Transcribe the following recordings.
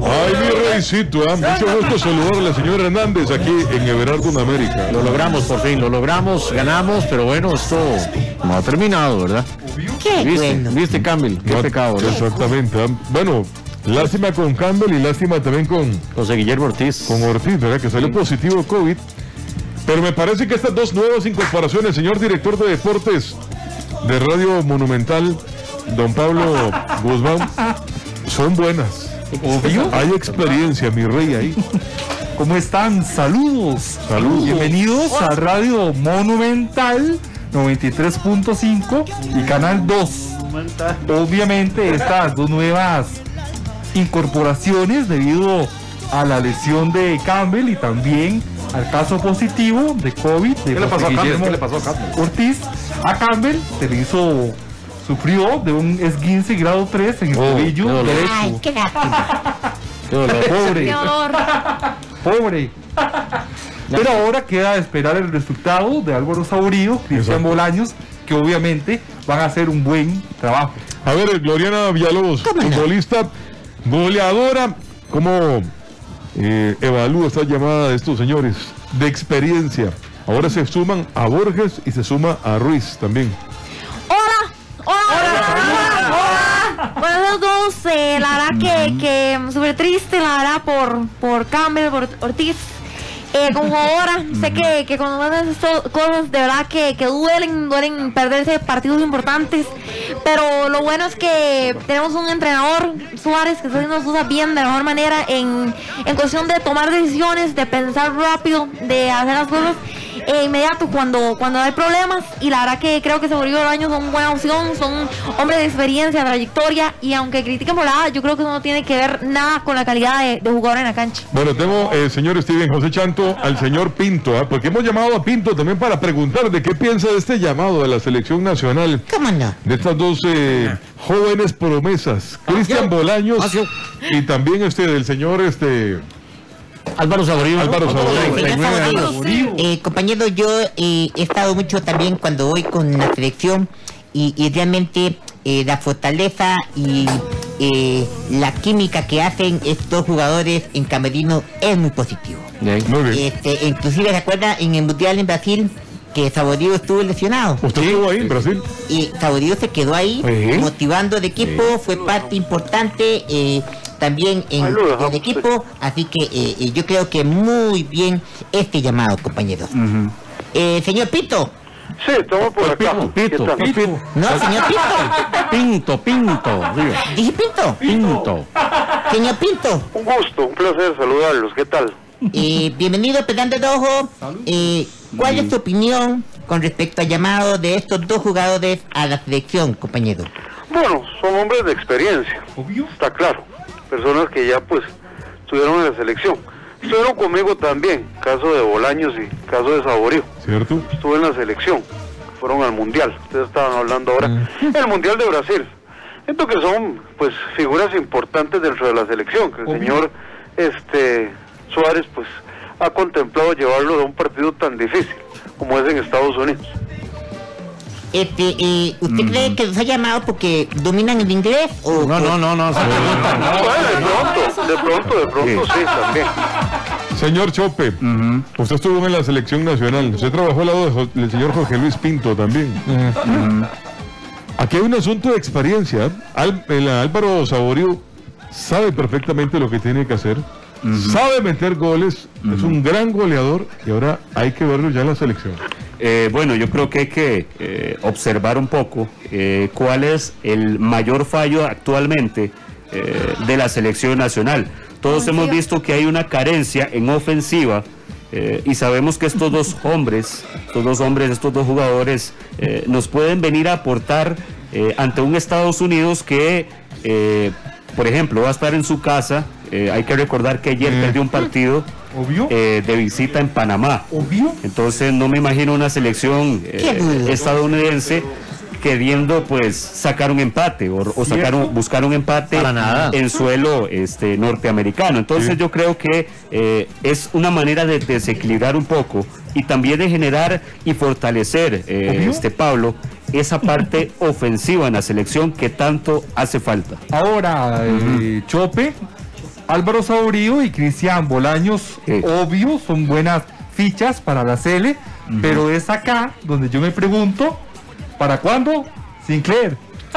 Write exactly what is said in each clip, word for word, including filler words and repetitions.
Ay, mi reycito, ¿eh? Mucho gusto saludarle, señor Hernández, aquí en Everardo, en América. Lo logramos por fin, lo logramos, ganamos, pero bueno, esto no ha terminado, ¿verdad? Qué ¿Viste? bueno. ¿Viste, Campbell? Qué No, pecado, ¿verdad? Exactamente. ¿eh? Bueno, lástima con Campbell y lástima también con, José Guillermo Ortiz. con Ortiz, ¿verdad? Que salió positivo COVID. Pero me parece que estas dos nuevas incorporaciones, señor director de deportes de Radio Monumental, don Pablo Guzmán, son buenas. Obvio. Hay experiencia, mi rey, ahí. ¿Cómo están? Saludos. Saludos. Bienvenidos a Radio Monumental noventa y tres punto cinco y Canal dos. Obviamente estas dos nuevas incorporaciones debido a la lesión de Campbell y también al caso positivo de COVID de ¿Qué le pasó a José Campbell? Guillermo ¿Qué le pasó a Campbell? Ortiz. A Campbell se le hizo, sufrió de un esguince grado tres en el Oh, tobillo qué dolor. derecho. Ay, qué lástima. Qué dolor. Pobre. Qué dolor. Pobre. Pero ahora queda a esperar el resultado de Álvaro Saborío, Cristian Exacto. Bolaños, que obviamente van a hacer un buen trabajo. A ver, Gloriana Villalobos, ¿Cómo no? futbolista, goleadora, ¿cómo eh, evalúa esta llamada de estos señores de experiencia? Ahora se suman a Borges y se suma a Ruiz también. Hola, hola, hola, hola. Buenas noches, eh, la verdad que, que súper triste, la verdad, por, por Campbell, por Ortiz. Eh, como jugadora, sé que, que cuando pasan estas cosas, de verdad que, que duelen, duelen perderse partidos importantes, pero lo bueno es que tenemos un entrenador, Suárez, que está haciendo las cosas bien, de la mejor manera, en, en cuestión de tomar decisiones, de pensar rápido, de hacer las cosas eh, inmediato cuando, cuando hay problemas, y la verdad que creo que Saborío Bolaños son buena opción, son hombres de experiencia, trayectoria, y aunque critiquen por la edad, yo creo que eso no tiene que ver nada con la calidad de, de jugador en la cancha. Bueno, tengo, eh, señor Steven José Chanto, al señor Pinto, ¿eh? Porque hemos llamado a Pinto también para preguntar de qué piensa de este llamado de la selección nacional, ¿Cómo no? de estas dos eh, jóvenes promesas, Cristian Bolaños y también este del señor este Álvaro Saborío. Álvaro Saborío. Señor Saborío, Saborío. eh, compañero, yo eh, he estado mucho también cuando voy con la selección y, y realmente eh, la fortaleza y eh, la química que hacen estos jugadores en camerino es muy positivo. Bien. Muy bien. Este, inclusive se acuerda en el mundial en Brasil que Saborío estuvo lesionado ¿Usted estuvo ahí en Brasil? y Saborío se quedó ahí Sí. motivando al equipo, fue parte importante eh, también en Saludos. el equipo, así que eh, eh, yo creo que muy bien este llamado, compañeros. Eh, señor Pito, Sí, estamos por acá. Pito, ¿Qué Pito, tal? Pito. no, señor Pito, Pinto, Pinto. digo, dije Pinto, Pinto. señor Pinto, Un gusto, un placer saludarlos. ¿Qué tal? eh, bienvenido a Pegando el Ojo. Eh, ¿Cuál es tu opinión con respecto al llamado de estos dos jugadores a la selección, compañero? Bueno, son hombres de experiencia, Obvio. está claro. Personas que ya pues estuvieron en la selección. Estuvieron conmigo también, caso de Bolaños y caso de Saborío. ¿Cierto? Estuve en la selección, fueron al Mundial. Ustedes estaban hablando ahora. El Mundial de Brasil. Siento que son pues figuras importantes dentro de la selección, que el Obvio. señor este Suárez pues ha contemplado llevarlo de un partido tan difícil como es en Estados Unidos. Este, eh, ¿usted cree que los ha llamado porque dominan el inglés o No, no, no, no. Bueno, de pronto, de pronto, de pronto sí, también. Señor Chope, usted estuvo en la selección nacional, usted trabajó al lado de Jo- del señor Jorge Luis Pinto también. Aquí hay un asunto de experiencia. Al- el Álvaro Saborío sabe perfectamente lo que tiene que hacer, sabe meter goles, es un gran goleador y ahora hay que verlo ya en la selección. Eh, bueno, yo creo que hay que eh, observar un poco eh, cuál es el mayor fallo actualmente eh, de la selección nacional. Todos Ofensiva. hemos visto que hay una carencia en ofensiva eh, y sabemos que estos dos hombres, estos dos hombres, estos dos jugadores eh, nos pueden venir a aportar eh, ante un Estados Unidos que, eh, por ejemplo, va a estar en su casa. Eh, hay que recordar que ayer Mm. perdió un partido Obvio. eh, de visita en Panamá. Obvio. Entonces no me imagino una selección eh, Qué duda. estadounidense queriendo pues sacar un empate o, o sacar un, buscar un empate Para nada. en suelo este norteamericano. Entonces Sí. yo creo que eh, es una manera de desequilibrar un poco y también de generar y fortalecer eh, Obvio. este Pablo esa parte ofensiva en la selección que tanto hace falta. Ahora, eh, Chope, Álvaro Saborío y Cristian Bolaños, Sí. obvio, son buenas fichas para la Cele, uh-huh. pero es acá donde yo me pregunto, ¿para cuándo? Sinclair.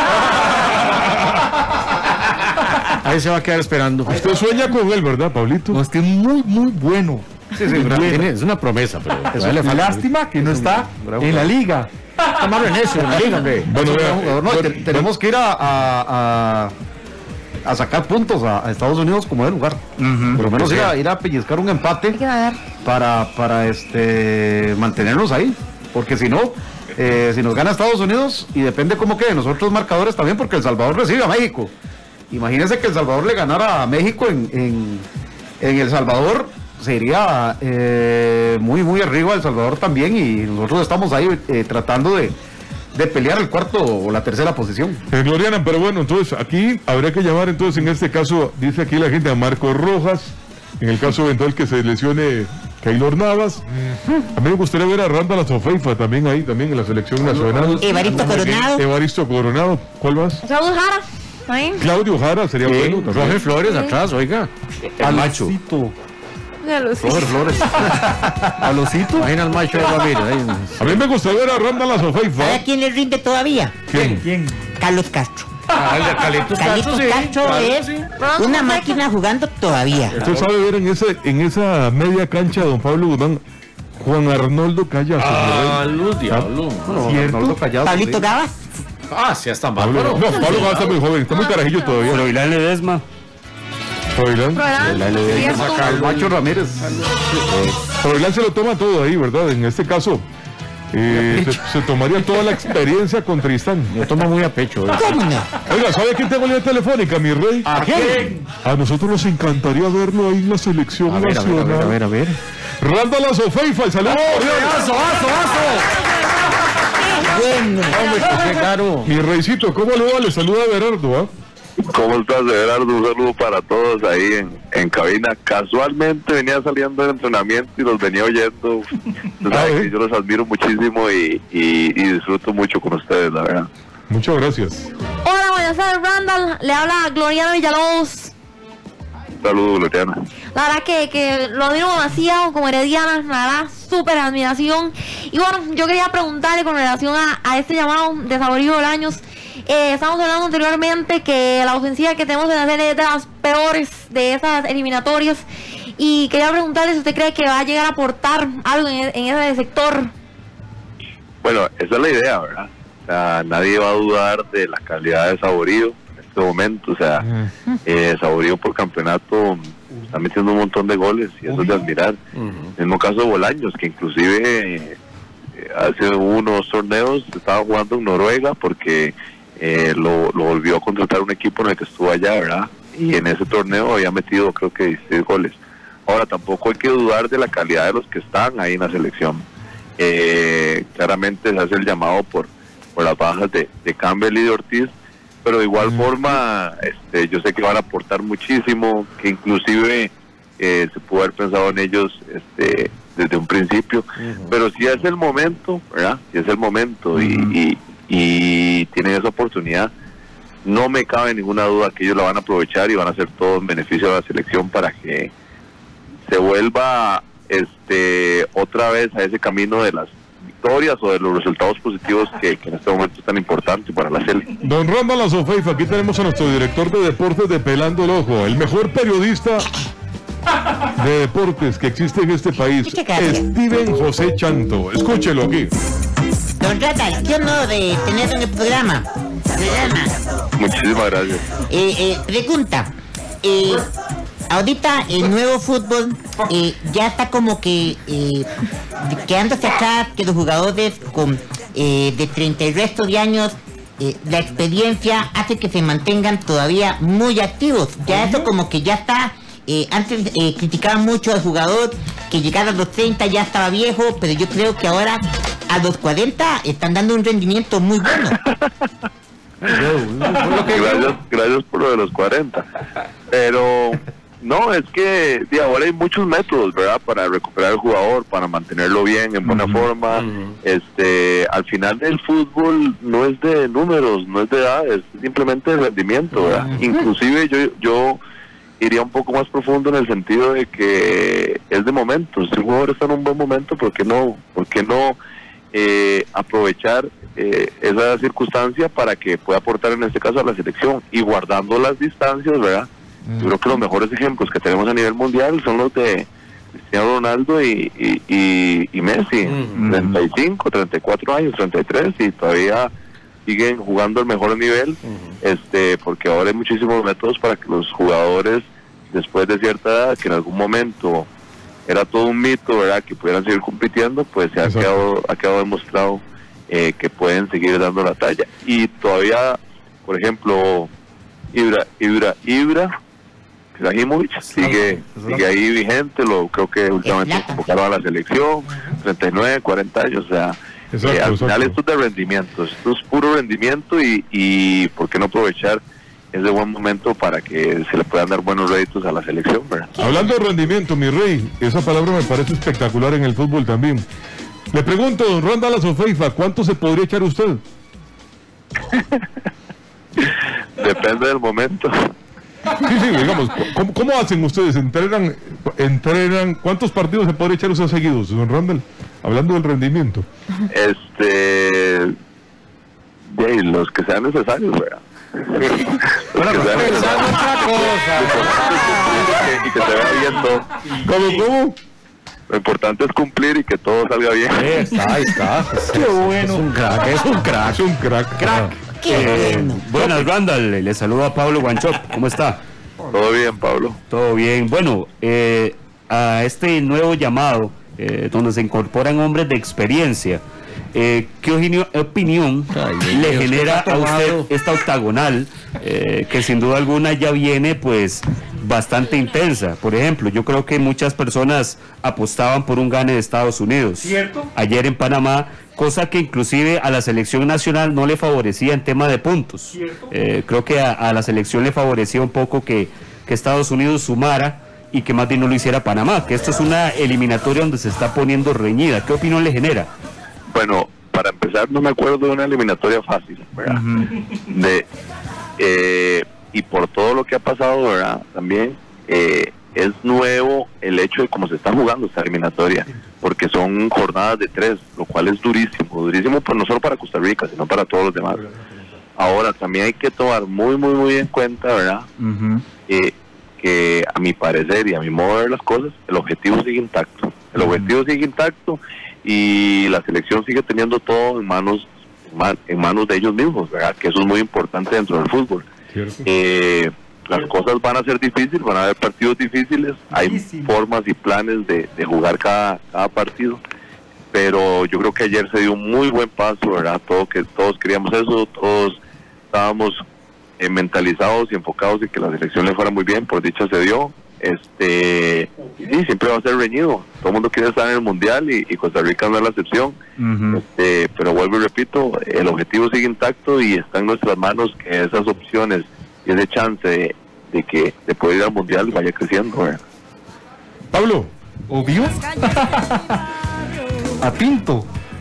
Ahí se va a quedar esperando. Usted sueña con él, ¿verdad, Pablito? No, es que es muy, muy bueno. Sí, sí, bueno. Tiene, es una promesa, pero eso le falta. Lástima que no está en la liga. Está malo en eso, en la liga, hombre. Bueno, vea, jugador, no, bueno, te, tenemos que ir a, a, a, a sacar puntos a, a Estados Unidos como de lugar. Uh-huh. Por lo menos ir a, ir a pellizcar un empate para, para este mantenernos ahí. Porque si no, eh, si nos gana Estados Unidos, y depende cómo quede nosotros marcadores también, porque El Salvador recibe a México. Imagínense que El Salvador le ganara a México en, en, en El Salvador, sería eh, muy muy arriba El Salvador también, y nosotros estamos ahí eh, tratando de, de pelear el cuarto o la tercera posición. Eh, Gloriana, pero bueno, entonces aquí habría que llamar, entonces en este caso, dice aquí la gente, a Marco Rojas, en el caso eventual que se lesione Keylor Navas. A mí me gustaría ver a Randall Azofeifa también ahí, también en la selección nacional. Evaristo Coronado. Evaristo Coronado, ¿cuál más? Saúl Jara. ¿Ahí? Claudio Jara sería sí, bueno. Roger Flores sí. Atrás, oiga. El macho. Roger Flores. Alocito. Imagina al macho de Ramírez. A mí me gustaría ver a Randall Azofeifa. ¿Sabe a quién le rinde todavía? ¿Quién? ¿Quién? Carlos Castro. Ah, el de Carlitos Carlitos Castro, Castro sí, es claro, sí. una máquina jugando todavía. Usted sabe ver en, ese, en esa media cancha de don Pablo Guzmán, Juan Arnoldo Callazo. Ah, luz diablo. No, ¿cierto? Arnoldo Callazo, Pablito sí. Gabas. Ah, sí, está mal. Pablo, no, Pablo Gabas está muy joven, está muy carajillo todavía. Froilán Ledesma. Froilán. El macho Ramírez. Froilán se lo toma todo ahí, ¿verdad? En este caso, eh, se, se tomaría toda la experiencia con Tristán. Lo toma muy a pecho. ¿eh? ¿Cómo no? Oiga, ¿sabe quién tengo línea telefónica, mi rey? ¿A quién? A nosotros nos encantaría verlo ahí en la selección A ver, a nacional. ver, a ver, a ver. Randall Azofeifa, el saludo. ¡Aso, aso, aso! Bueno. Hombre, qué caro. Mi reycito, ¿cómo le va? Le saluda Berardo, ¿ah? ¿Cómo estás, Gerardo? Un saludo para todos ahí en, en cabina. Casualmente venía saliendo del entrenamiento y los venía oyendo. Tú sabes que yo los admiro muchísimo y, y, y disfruto mucho con ustedes, la verdad. Muchas gracias. Hola, buenas tardes, Randall. Le habla Gloriana Villalobos. Saludos, Gloriana. La verdad que, que lo admiro demasiado como herediana, la verdad, súper admiración. Y bueno, yo quería preguntarle con relación a, a este llamado de Saborío Bolaños. Eh, estamos hablando anteriormente que la ofensiva que tenemos en la serie es de las peores de esas eliminatorias. Y quería preguntarle si usted cree que va a llegar a aportar algo en, en ese sector. Bueno, esa es la idea, ¿verdad? O sea, nadie va a dudar de la calidad de Saborío en este momento. O sea, eh, Saborío por campeonato está metiendo un montón de goles y eso es de admirar. Uh-huh. En el mismo caso de Bolaños, que inclusive eh, hace unos torneos estaba jugando en Noruega porque eh, lo, lo volvió a contratar un equipo en el que estuvo allá, ¿verdad? Y en ese torneo había metido creo que dieciséis goles. Ahora, tampoco hay que dudar de la calidad de los que están ahí en la selección. Eh, claramente se hace el llamado por, por las bajas de, de Campbell y de Ortiz, pero de igual uh-huh. forma este, yo sé que van a aportar muchísimo, que inclusive eh, se pudo haber pensado en ellos este, desde un principio, uh-huh. pero si es el momento, ¿verdad? Si es el momento uh-huh. y, y, y tienen esa oportunidad, no me cabe ninguna duda que ellos la van a aprovechar y van a hacer todo en beneficio de la selección para que se vuelva este otra vez a ese camino de las victorias o de los resultados positivos que, que en este momento es tan importante para la selección. Don Randall Azofeifa, aquí tenemos a nuestro director de deportes de Pelando el Ojo, el mejor periodista de deportes que existe en este país, Steven José Chanto. Escúchelo aquí. Don Randall, qué honor de tener en el programa. programa. Muchísimas gracias. Eh, eh, pregunta. Eh, ahorita el nuevo fútbol eh, ya está como que eh, quedándose atrás, que los jugadores con eh, de treinta y resto de años, eh, la experiencia hace que se mantengan todavía muy activos. Ya eso como que ya está. Eh, antes eh, criticaban mucho al jugador que llegara a los treinta ya estaba viejo, pero yo creo que ahora a los cuarenta están dando un rendimiento muy bueno. Gracias, gracias por lo de los cuarenta. Pero no, es que de ahora hay muchos métodos, ¿verdad? Para recuperar al jugador, para mantenerlo bien, en buena uh-huh. forma. Uh-huh. Este, al final el fútbol no es de números, no es de edad, es simplemente de rendimiento, ¿verdad? Uh-huh. Inclusive yo, yo iría un poco más profundo en el sentido de que es de momento. Si un jugador está en un buen momento, ¿por qué no, por qué no eh, aprovechar eh, esa circunstancia para que pueda aportar en este caso a la selección y guardando las distancias, ¿verdad? Mm. Yo creo que los mejores ejemplos que tenemos a nivel mundial son los de Cristiano Ronaldo y, y, y, y Messi, mm. treinta y cinco, treinta y cuatro años, treinta y tres, y todavía siguen jugando al mejor nivel, uh-huh. este, porque ahora hay muchísimos métodos para que los jugadores, después de cierta edad, que en algún momento era todo un mito, ¿verdad?, que pudieran seguir compitiendo, pues se ha quedado, ha quedado demostrado eh, que pueden seguir dando la talla. Y todavía, por ejemplo, Ibra, Ibra, Ibra, Ibrahimovic, sigue, sigue ahí vigente, lo creo que últimamente convocaron a la selección, treinta y nueve, cuarenta años, o sea, Exacto, eh, al final esto es de rendimiento, esto es puro rendimiento y, y por qué no aprovechar ese buen momento para que se le puedan dar buenos réditos a la selección, ¿verdad? Hablando de rendimiento, mi rey, esa palabra me parece espectacular en el fútbol también. Le pregunto, don Randall Azofeifa, ¿cuánto se podría echar usted? Depende del momento. Sí, sí, digamos, ¿cómo, cómo hacen ustedes? ¿Entrenan, entrenan? ¿Cuántos partidos se podría echar usted seguidos, don Randall? Hablando del rendimiento. Este... De los que sean necesarios, ¿verdad? Bueno, que sean necesarios. Otra cosa. Y que se vea bien todo. ¿Cómo, cómo? Lo importante es cumplir y que todo salga bien. Ahí está, ahí está. Qué bueno. Es un crack, es un crack. Es un crack. Crack. Eh, buenas, Randall, le saluda a Pablo Guanchop, ¿cómo está? Todo bien, Pablo. Todo bien, bueno, eh, a este nuevo llamado, eh, donde se incorporan hombres de experiencia, eh, ¿qué opinión, opinión Ay, le Dios, genera a usted esta octagonal, eh, que sin duda alguna ya viene pues bastante intensa? Por ejemplo, yo creo que muchas personas apostaban por un gane de Estados Unidos. ¿Cierto? Ayer en Panamá, cosa que inclusive a la selección nacional no le favorecía en tema de puntos. Eh, creo que a, a la selección le favorecía un poco que, que Estados Unidos sumara y que más bien no lo hiciera Panamá, que esto es una eliminatoria donde se está poniendo reñida. ¿Qué opinión le genera? Bueno, para empezar, no me acuerdo de una eliminatoria fácil, ¿verdad? Uh-huh. De, eh, y por todo lo que ha pasado, ¿verdad? También eh, es nuevo el hecho de cómo se está jugando esta eliminatoria, porque son jornadas de tres, lo cual es durísimo, durísimo pues no solo para Costa Rica, sino para todos los demás. Ahora, también hay que tomar muy, muy, muy en cuenta, ¿verdad? Uh-huh. eh, que a mi parecer y a mi modo de ver las cosas, el objetivo sigue intacto. El uh-huh. objetivo sigue intacto y la selección sigue teniendo todo en manos, en manos de ellos mismos, ¿verdad? Que eso es muy importante dentro del fútbol. Eh, las cosas van a ser difíciles, van a haber partidos difíciles, hay formas y planes de, de jugar cada, cada partido, pero yo creo que ayer se dio un muy buen paso, ¿verdad? Todo, que todos queríamos eso, todos estábamos eh, mentalizados y enfocados en que la selección le fuera muy bien, por dicha se dio. Este, y sí, siempre va a ser reñido, todo el mundo quiere estar en el mundial y, y Costa Rica no es la excepción. Uh-huh. este, pero vuelvo y repito, el objetivo sigue intacto y está en nuestras manos que esas opciones y ese chance de, de que de poder ir al mundial vaya creciendo, ¿verdad? Pablo, obvio. A Pinto.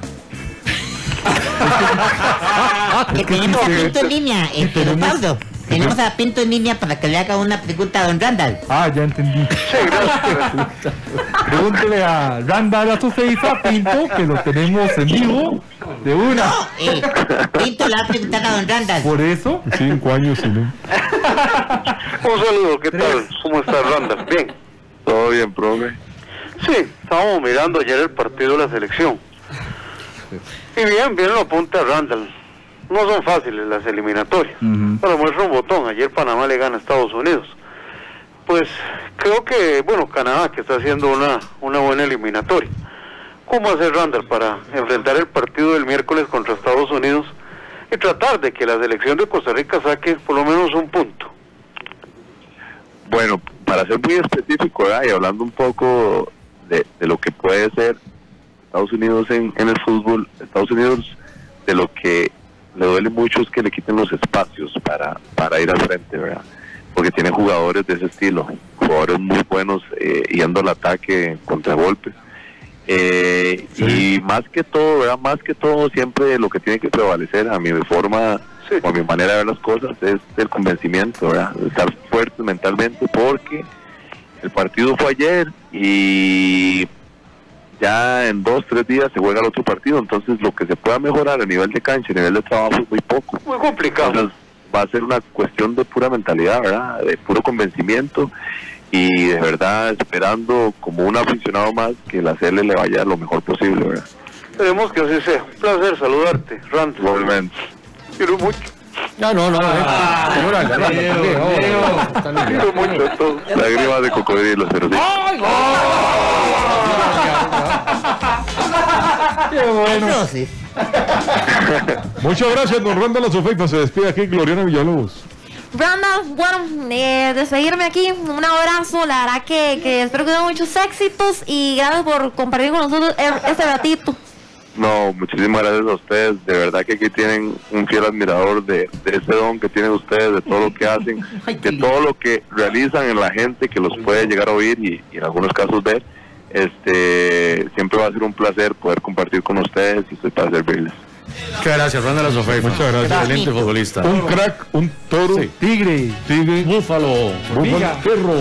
Que tenemos a Pinto en línea, este, don Pablo. Tenemos a Pinto en línea para que le haga una pregunta a don Randall. Ah, ya entendí. Sí, gracias. Pregúntele a Randall Azofeifa, Pinto, que lo tenemos en vivo, de una. No, eh, Pinto le va a preguntar a don Randall. ¿Por eso? Cinco años y no. Un saludo, ¿qué tal? ¿Cómo está Randall? Bien. Todo bien, profe. Sí, estábamos mirando ayer el partido de la selección. Y bien, bien lo apunta Randall. No son fáciles las eliminatorias. Uh-huh. Pero muestra un botón. Ayer Panamá le gana a Estados Unidos. Pues creo que, bueno, Canadá que está haciendo una, una buena eliminatoria. ¿Cómo hace Randall para enfrentar el partido del miércoles contra Estados Unidos y tratar de que la selección de Costa Rica saque por lo menos un punto? Bueno, para ser muy específico, ¿verdad? Y hablando un poco de, de lo que puede ser Estados Unidos en, en el fútbol, Estados Unidos de lo que le duele mucho es que le quiten los espacios para, para ir al frente, ¿verdad? Porque tiene jugadores de ese estilo, jugadores muy buenos eh, yendo al ataque, contragolpes. Eh, sí. Y más que todo, ¿verdad? Más que todo, siempre lo que tiene que prevalecer, a mi forma sí. por mi manera de ver las cosas, es el convencimiento, ¿verdad? Estar fuertes mentalmente, porque el partido fue ayer y ya en dos, tres días se juega el otro partido, entonces lo que se pueda mejorar a nivel de cancha, a nivel de trabajo es muy poco. Muy complicado. Entonces va a ser una cuestión de pura mentalidad, ¿verdad? De puro convencimiento y de verdad esperando como un aficionado más que la C L le vaya lo mejor posible, ¿verdad? Esperemos que así sea. Un placer saludarte, Randall. Igualmente. Quiero mucho. No, no, no. Ah, eh. Órale, órale, también, órale. Quiero mucho a todos. Lágrimas de cocodrilo, pero sí. ¡Ay, Qué bueno. Entonces, Muchas gracias, don Randall Azofeifa. Se despide aquí Gloriana Villalobos. Branda, bueno, eh, despedirme aquí, un abrazo, la verdad que, que espero que tengan muchos éxitos y gracias por compartir con nosotros este ratito. No, muchísimas gracias a ustedes, de verdad que aquí tienen un fiel admirador de, de ese don que tienen ustedes, de todo lo que hacen, de todo lo que realizan en la gente que los puede llegar a oír y, y en algunos casos ver. Este, siempre va a ser un placer poder compartir con ustedes y estoy para servirles. Muchas gracias, Randall Azofeifa. Muchas gracias. Excelente futbolista. Un crack, un toro, Sí. tigre, tigre, Búfalo, búfalo, perro.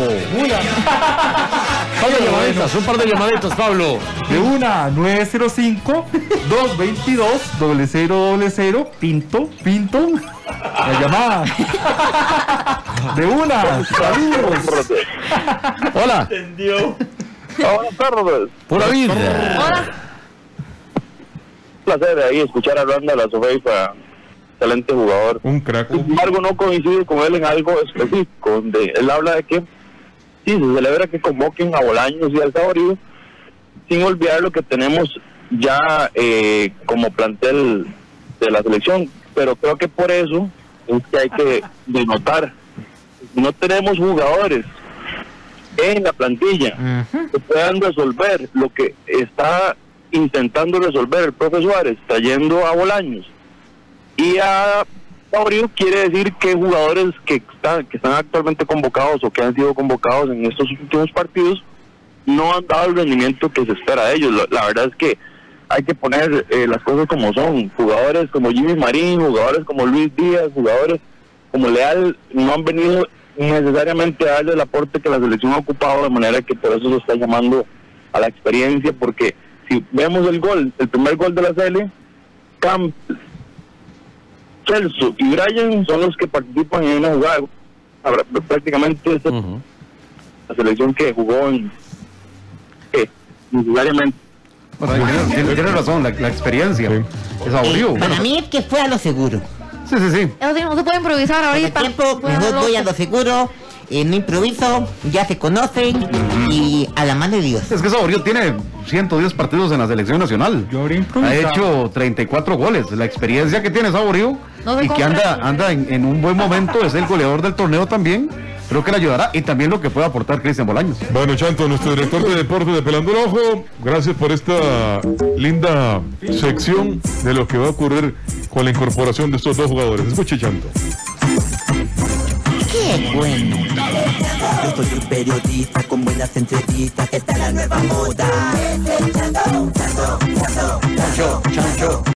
Par de llamaditas, un par de llamaditas, Pablo. De una, nueve cero cinco, dos veintidós, cero cero cero, Pinto, Pinto, la llamada. De una, saludos. Hola. Hola, perros. Pura vida. Hola. Un placer ahí escuchar a Randall Azofeifa, excelente jugador. Un crack. Sin embargo, no coincido con él en algo específico, donde él habla de que sí, se celebra que convoquen a Bolaños y al Saborío, sin olvidar lo que tenemos ya eh, como plantel de la selección, pero creo que por eso es que hay que denotar, no tenemos jugadores en la plantilla uh-huh. que puedan resolver lo que está intentando resolver el profe Suárez, trayendo a Bolaños y a Saborío. Quiere decir que jugadores que están, que están actualmente convocados o que han sido convocados en estos últimos partidos no han dado el rendimiento que se espera de ellos. La, la verdad es que hay que poner eh, las cosas como son. Jugadores como Jimmy Marín, jugadores como Luis Díaz, jugadores como Leal no han venido necesariamente a darle el aporte que la selección ha ocupado, de manera que por eso se está llamando a la experiencia, porque si vemos el gol, el primer gol de la C L, Camp, Celso y Brian son los que participan en una jugada. Habrá, prácticamente es uh-huh. la selección que jugó en eh, necesariamente. Bueno, tiene, tiene, tiene razón, la, la experiencia sí. es aburrido. Eh, para bueno. mí es que fue a lo seguro. Sí, sí, sí. Eso sí, no se puede improvisar ahorita. Con el tiempo, mejor voy a lo seguro. Eh, no improviso, ya se conocen mm. y a la mano de Dios. Es que Saborío tiene ciento diez partidos en la selección nacional. Yo ha hecho treinta y cuatro goles. La experiencia que tiene Saborío no y que anda anda en, en un buen momento, es el goleador del torneo también. Creo que le ayudará y también lo que puede aportar Cristian Bolaños. Bueno, Chanto, nuestro director de deportes de Pelando el Ojo, gracias por esta linda sección de lo que va a ocurrir con la incorporación de estos dos jugadores. Escuche, Chanto. ¡Qué bueno! Yo soy un periodista con buenas entrevistas, esta es la nueva moda. Chancho, chancho, chancho.